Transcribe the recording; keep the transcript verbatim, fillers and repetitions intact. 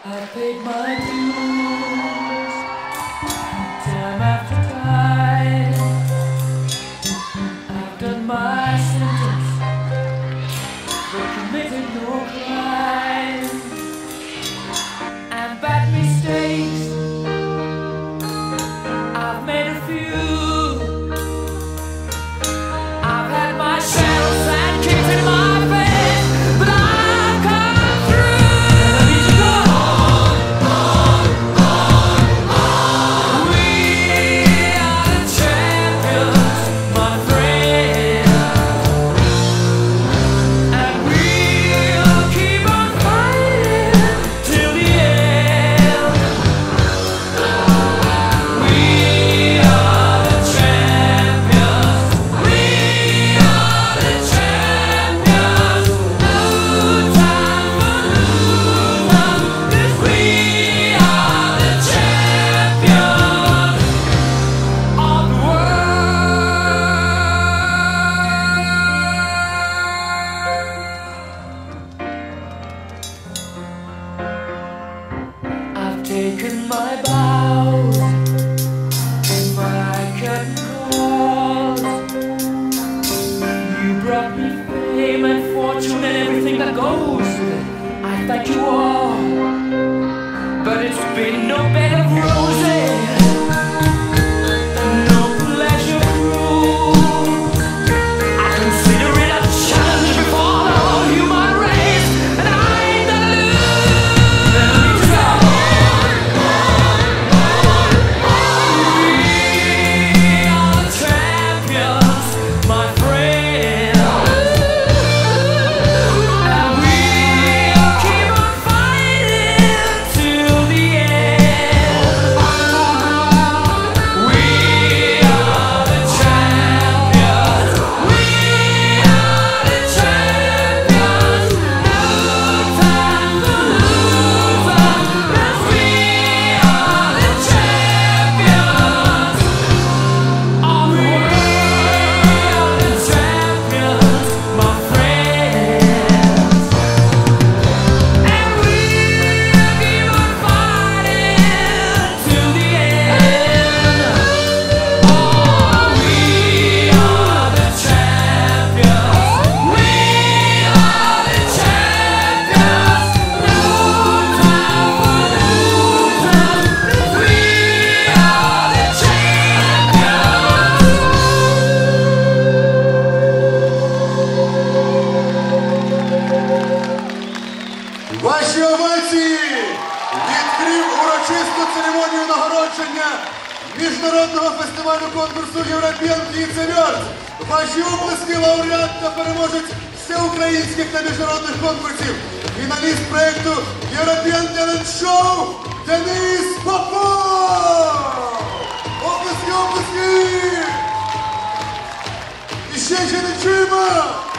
I paid my dues, time after time. I've done my sentence, but committed no crime. And bad mistakes, I've made a few. I've had my shells and kicked in my face, but I've come through. I need to go. We are the champions, my friend, and we'll keep on fighting till the end. We are the champions. We are the champions. No time for losing, 'cause we are the champions of the world. I've taken my bows and my curtain calls. You brought me fame and fortune and everything that goes with it. I thank you all, but it's been no bed of roses, no pleasure cruise. I consider it a challenge before the whole human race, and I ain't gonna lose. Let me go. We are the champions, my friend, and we'll keep on fighting till the end. We are the champions. We are the champions. No time for losing, 'cause we are the champions of the world. We are the champions, my friends, and we'll keep on fighting till the end. Oh, we are the champions. We are the champions. No time for losing, 'cause we are the champions. Ваші овації відкрив урочисту церемонію нагородження міжнародного фестивалю конкурсу European Kids Awards. Ваші оплески лауреат та переможець всеукраїнських та міжнародних конкурсів, фіналіст проєкту European Talent Show Denis Popov! Оплески, оплески! І ще ще не чуємо!